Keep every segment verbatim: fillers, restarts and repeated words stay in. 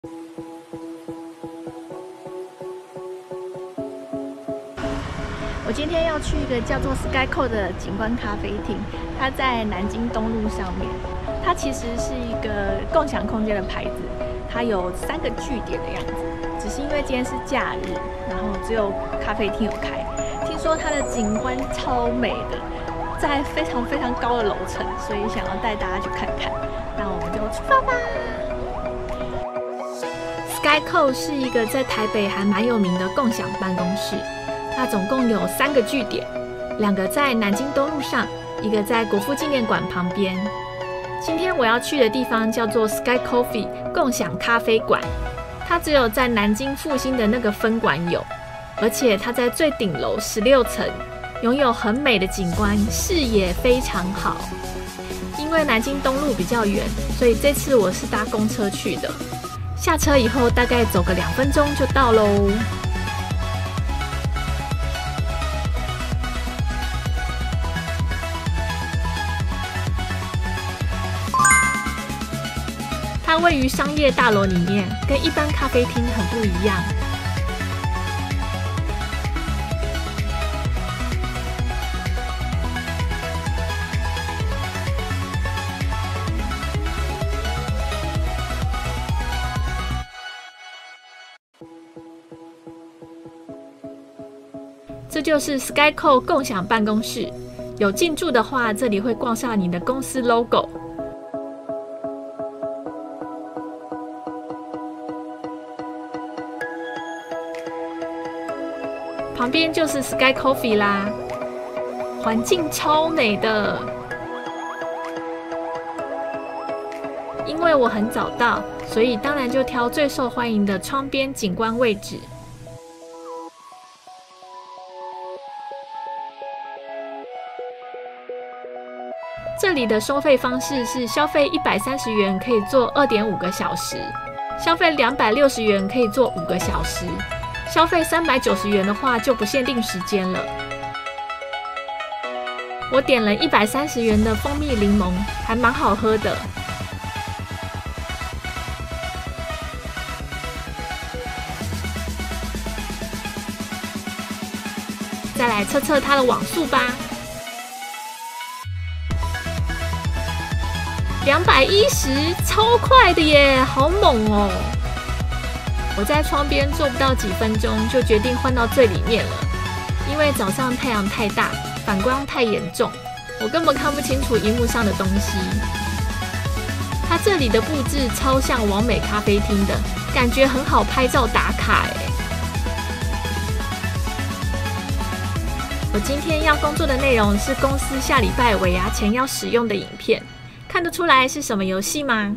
我今天要去一个叫做 Skyco 的景观咖啡厅，它在南京东路上面。它其实是一个共享空间的牌子，它有三个据点的样子。只是因为今天是假日，然后只有咖啡厅有开。听说它的景观超美的，在非常非常高的楼层，所以想要带大家去看看。那我们就出发吧。Skyco 是一个在台北还蛮有名的共享办公室。它总共有三个据点，两个在南京东路上，一个在国父纪念馆旁边。今天我要去的地方叫做 Sky Coffee 共享咖啡馆，它只有在南京复兴的那个分馆有，而且它在最顶楼十六层，拥有很美的景观，视野非常好。因为南京东路比较远，所以这次我是搭公车去的。下车以后大概走个两分钟就到喽。它位于商业大楼里面，跟一般咖啡厅很不一样。这就是 Skyco 共享办公室。有进驻的话，这里会挂上你的公司 logo。旁边就是 Sky Coffee 啦，环境超美的。因为我很早到，所以当然就挑最受欢迎的窗边景观位置。这里的收费方式是消费一百三十元可以做 二点五个小时，消费两百六十元可以做五个小时。消费三百九十元的话，就不限定时间了。我点了一百三十元的蜂蜜柠檬，还蛮好喝的。再来测测它的网速吧，两百一十，超快的耶，好猛哦！我在窗边坐不到几分钟，就决定换到最里面了。因为早上太阳太大，反光太严重，我根本看不清楚萤幕上的东西。它这里的布置超像完美咖啡厅的，感觉很好拍照打卡哎。我今天要工作的内容是公司下礼拜尾牙前要使用的影片，看得出来是什么游戏吗？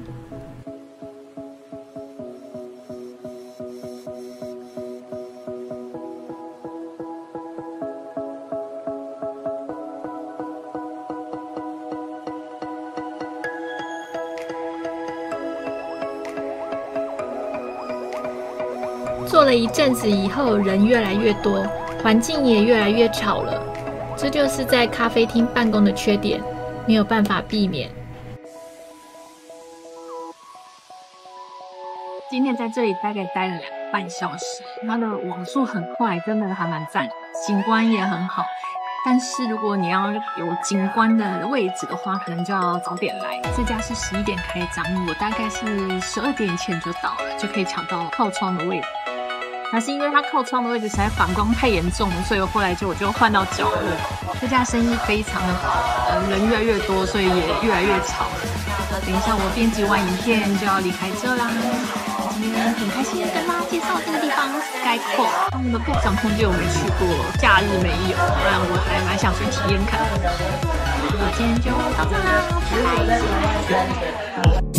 做了一阵子以后，人越来越多，环境也越来越吵了。这就是在咖啡厅办公的缺点，没有办法避免。 今天在这里大概待了两个半小时，它的网速很快，真的还蛮赞，景观也很好。但是如果你要有景观的位置的话，可能就要早点来。这家是十一点开张，我大概是十二点前就到了，就可以抢到靠窗的位置。但是因为它靠窗的位置实在反光太严重了，所以我后来就我就换到角落。这家生意非常的好，呃，人越来越多，所以也越来越吵了。等一下我编辑完影片就要离开这啦。今天很开心跟大家介绍这个地方 Skyco， 他们的共享空间我没去过，假日没有，不然我还蛮想去体验看。我今天就到这啦，拜拜。